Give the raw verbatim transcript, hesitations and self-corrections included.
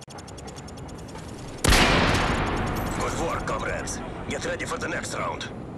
Good work, comrades. Get ready for the next round.